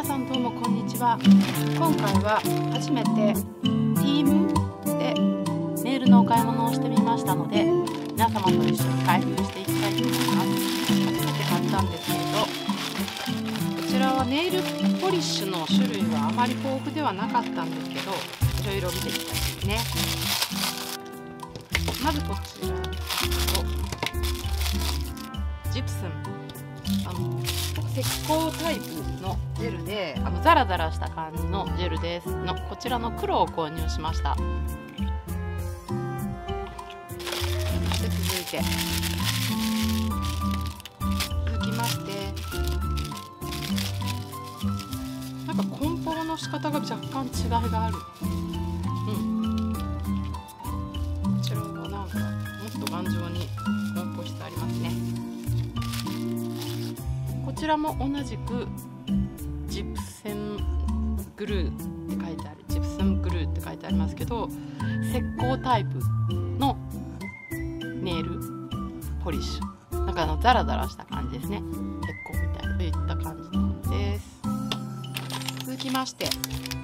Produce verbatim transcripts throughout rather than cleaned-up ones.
皆さんどうもこんにちは。今回は初めて Temu でネイルのお買い物をしてみましたので、皆様と一緒に開封していきたいと思います。初めて買ったんですけれど、こちらはネイルポリッシュの種類はあまり豊富ではなかったんですけど、いろいろ見ていきたいですね。まずこちらとジプスン、あの石膏タイプのジェルで、あのザラザラした感じのジェルですの、こちらの黒を購入しました。で続いて続きましてなんか梱包の仕方が若干違いがある。うんこちらはなんかもっと頑丈に梱包してありますね。こちらも同じくジプセングルーって書いてあるジプセングルーって書いてありますけど、石膏タイプのネイルポリッシュ、なんかあのザラザラした感じですね。石膏みたいなといった感じのものです。続きまして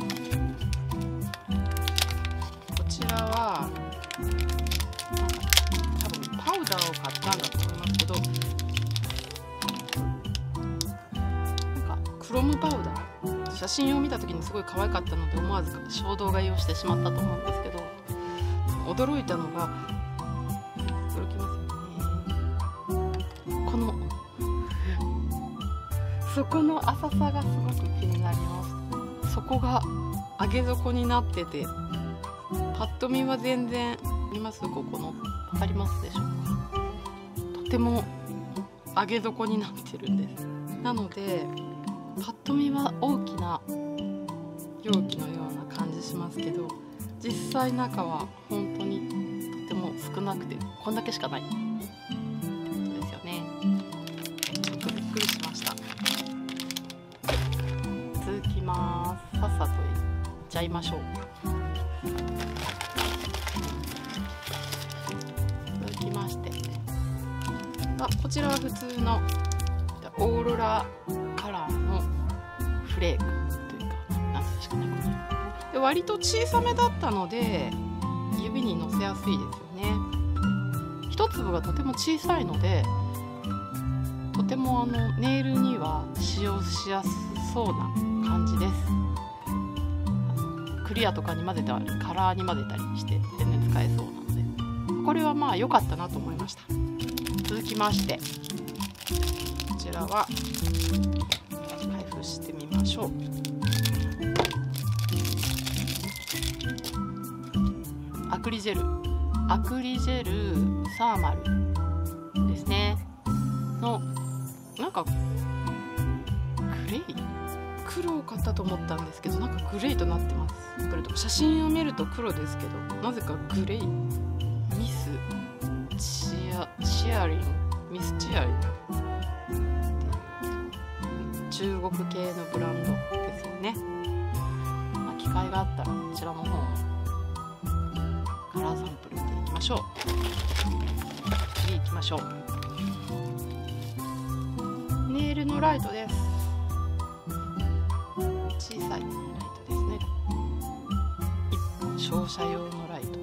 こちらは多分パウダーを買ったんだと思いますけど、クロムパウダー、写真を見た時にすごい可愛かったので思わず衝動買いをしてしまったと思うんですけど、驚いたのが驚きますよね、この底の浅さがすごく気になります。底が上げ底になってて、パッと見は全然見ます、ここの分かりますでしょうか。とても上げ底になってるんです。なのでパッと見は大きな容器のような感じしますけど、実際中は本当にとても少なくてこんだけしかないですよね。ちょっとびっくりしました。続きます。さっさといっちゃいましょう。続きましてあこちらは普通のオーロラカラーのフレークというか、なんていうんですかね、これで割と小さめだったので指にのせやすいですよね。一粒がとても小さいので、とてもあのネイルには使用しやすそうな感じです。クリアとかに混ぜたりカラーに混ぜたりして全然使えそうなので、これはまあ良かったなと思いました。続きましてこちらは開封してみましょう。アクリジェルアクリジェルサーマルですねの、なんかグレー黒を買ったと思ったんですけど、なんかグレーとなってます。これ写真を見ると黒ですけど、なぜかグレー、ミスチアチアリンミスチアリン中国系のブランドですよね。まあ、機会があったらこちらの方もカラーサンプル見ていきましょう。次行きましょう。ネイルのライトです。小さいライトですね。いっぽん照射用のライト。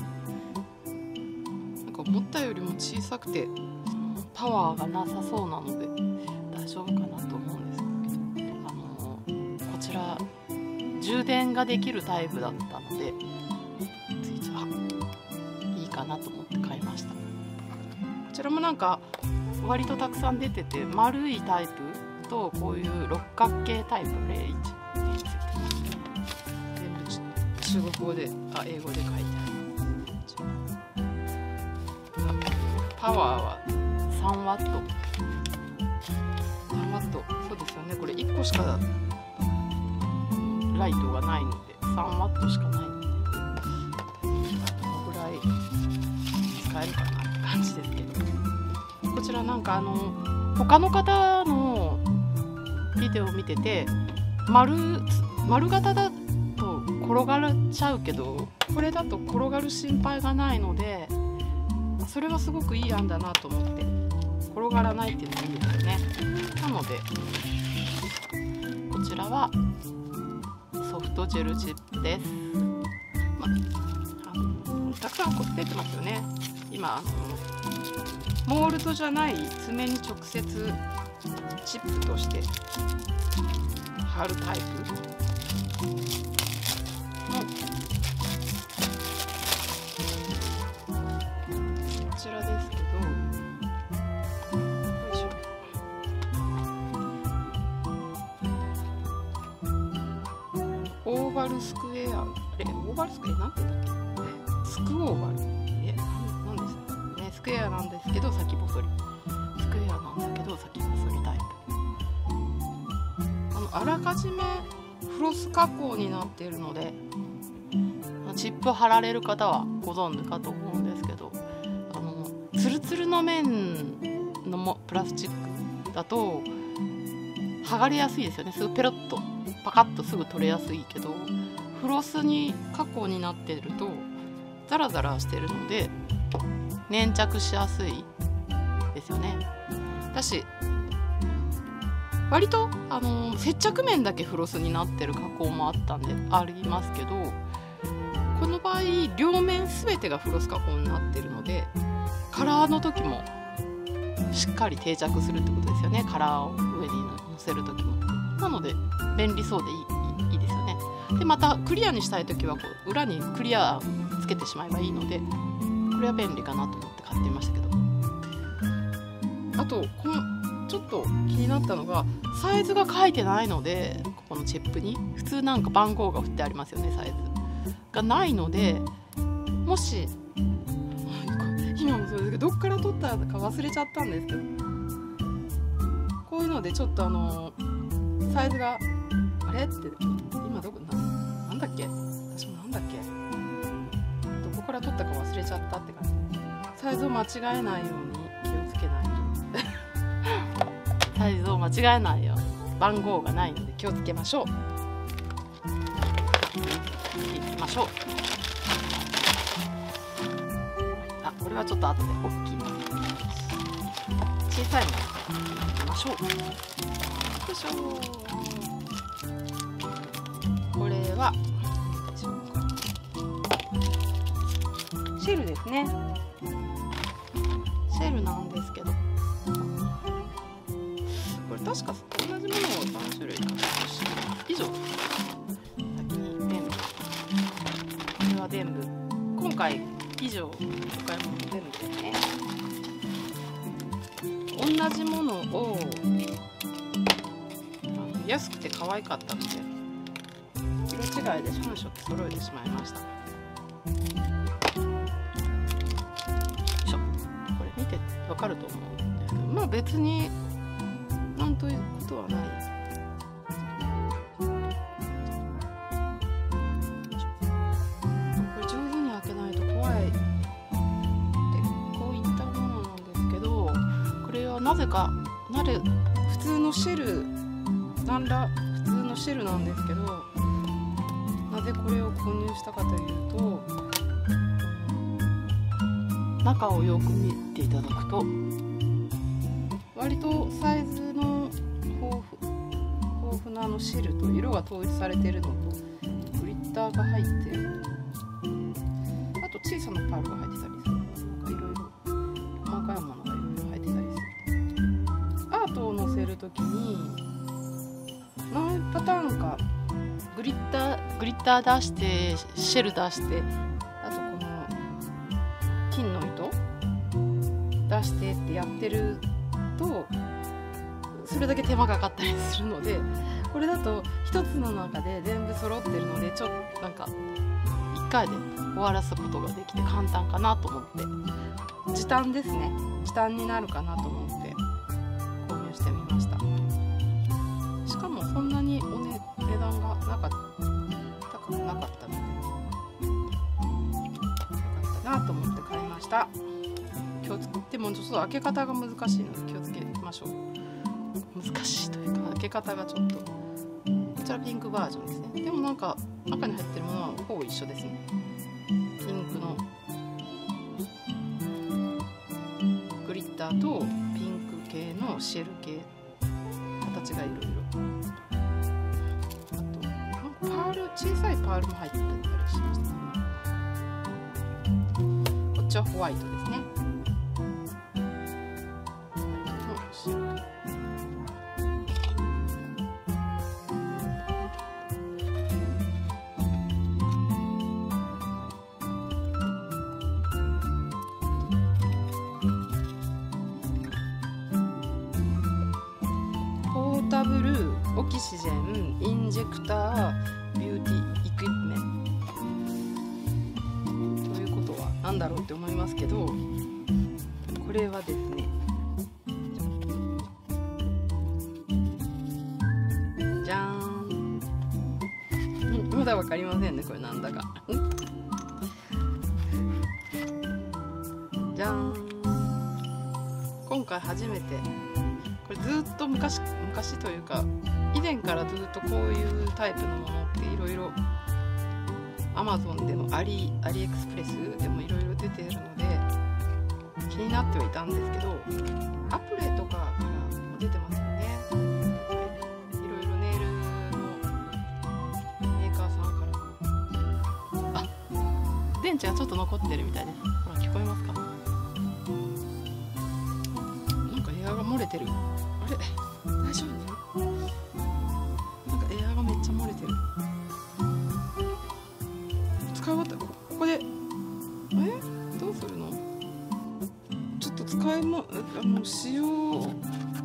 なんか思ったよりも小さくてパワーがなさそうなので大丈夫かなと思うんですけど、あのこちら充電ができるタイプだったので、ついついいいかなと思って買いました。こちらもなんか割とたくさん出てて、丸いタイプとこういう六角形タイプゼロいちってついてます。全部中国語であ英語で書いてある。パワーはさんワットさんワット、そうですよね。これいっこしかライトがないのでさんワットしかないので、どのぐらい使えるかなって感じですけど、こちらなんかあの他の方のビデオを見てて、丸丸型だと転がっちゃうけど、これだと転がる心配がないので、それはすごくいい案だなと思って、転がらないっていうのがいいですよね。なのでこちちらはソフトジェルチップです。まあのたくさん出てますよね。今あのモールドじゃない爪に直接チップとして貼るタイプのこちらですけど、よいしょ。オーバルスクエア、あれオーバルスクエアなんて言うんだっけ、スクオーバル、えなんでしたっけね、スクエアなんですけど先細り、スクエアなんだけど先細りタイプ。あのあらかじめフロス加工になっているので、チップ貼られる方はご存知かと思うんですけど、あのツルツルの面のもプラスチックだと剥がれやすいですよね。すぐペロッとパカッとすぐ取れやすいけど、フロスに加工になっているとザラザラしてるので粘着しやすいですよね。だし割とあの接着面だけフロスになってる加工もあったんでありますけど、この場合両面全てがフロス加工になってるのでカラーの時もしっかり定着するってことですよね。カラーを上にのせる時も。なので便利そうでいい、いいですよね。でまたクリアにしたい時はこう裏にクリアつけてしまえばいいので、これは便利かなと思って買ってみましたけど、あとこのちょっと気になったのがサイズが書いてないので、ここのチップに普通なんか番号が振ってありますよね。サイズがないので、もし今もそうですけどどっから取ったか忘れちゃったんですけど、こういうのでちょっとあのサイズがあれって今どこ な, なんだっけ私もなんだっけどこから取ったか忘れちゃったって感じ。サイズを間違えないように気をつけないとサイズを間違えないように、番号がないので気をつけましょう。いきましょう。あ、これはちょっと後で大きいの小さいものいきましょう。よいしょ。これはシェルですね。シェルなんですけど、これ確か同じものをさん種類買ったし以上。先に全部、これは全部今回以上お買い物全部ですね。同じものを安くて可愛かったので色違いでさん色揃えてしまいました。よいしょ。これ見てわかると思うんですけど、まあ別になんということはない。これ上手に開けないと怖いってこういったものなんですけど、これはなぜかなる普通のシェルなんら普通のシェルなんですけど、なぜこれを購入したかというと、中をよく見ていただくと割とサイズの豊富豊富なあのシェルと色が統一されているのとグリッターが入っている、あと小さなパールが入ってたりする、なんかいろいろ細かいものがいろいろ入ってたりする。アートを載せるときに何パターンかグリッターグリッター出してシェル出して、あとこの金の糸出してってやってるとそれだけ手間がかかったりするので、これだと一つの中で全部揃ってるのでちょっとなんかいっかいで終わらすことができて簡単かなと思って、時短ですね。時短になるかなと思って購入してみました。しかもそんなにお、ね、値段がなかった高くなかったのでよかったなと思って買いました。気をつけてもちょっと開け方が難しいので気をつけましょう。難しいというか開け方がちょっと、こちらピンクバージョンですね。でもなんか中に入ってるものはほぼ一緒ですね。ピンクのグリッターとピンク系のシェル系、形がいろいろ小さいパールも入ってたりしましたね。こっちはホワイトですね。ポータブルオキシジェンインジェクタービューティーイクイプメントということは何だろうって思いますけど、これはですね、じゃーん、まだ分かりませんね、これなんだかじゃーん、今回初めて、これずっと昔昔というか以前からずっとこういうタイプのものっていろいろ アマゾン でもアリアリエクスプレスでもいろいろ出ているので気になってはいたんですけど、アプレとかからも出てますよね。いろいろネイルのメーカーさんからも。あ、電池がちょっと残ってるみたいです。ほら聞こえますか？なんかエアが漏れてる。あれ大丈夫？なんかエアがめっちゃ漏れてる。使い終わった。ここでえどうするの？ちょっと使いもあの使用うん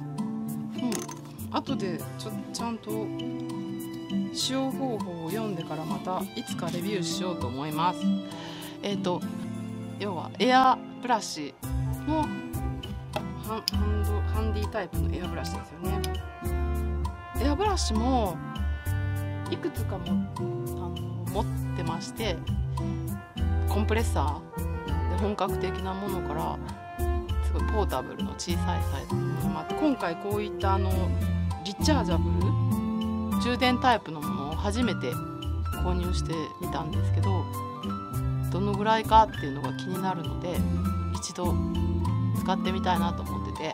後でちょちゃんと使用方法を読んでからまたいつかレビューしようと思います。えっと要はエアブラシのハンハンドハンディタイプのエアブラシですよね。エアブラシもいくつかもあの持ってまして、コンプレッサーで本格的なものからすごいポータブルの小さいサイズのものもあって、今回こういったあのリチャージャブル充電タイプのものを初めて購入してみたんですけど、どのぐらいかっていうのが気になるので一度使ってみたいなと思ってて、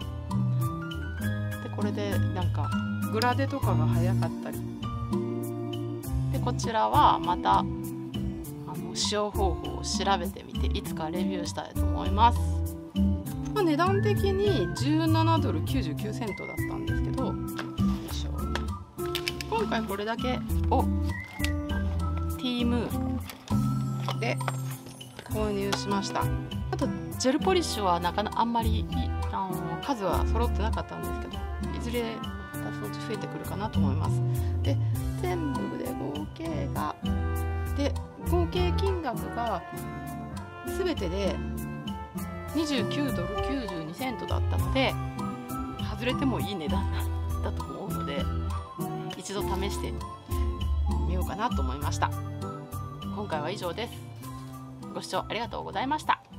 でこれでなんかグラデとかが早かったりで、こちらはまたあの使用方法を調べてみていつかレビューしたいと思います。まあ、値段的にじゅうななドルきゅうじゅうきゅうセントだったんですけど、よいしょ、今回これだけをティームで購入しました。あとジェルポリッシュはなかなかあんまりあの数は揃ってなかったんですけど、いずれまたそのうち増えてくるかなと思います。で全部で合計がで合計金額が全てでにじゅうきゅうドルきゅうじゅうにセントだったので、外れてもいい値段だと思うので一度試してみようかなと思いました。今回は以上です。ご視聴ありがとうございました。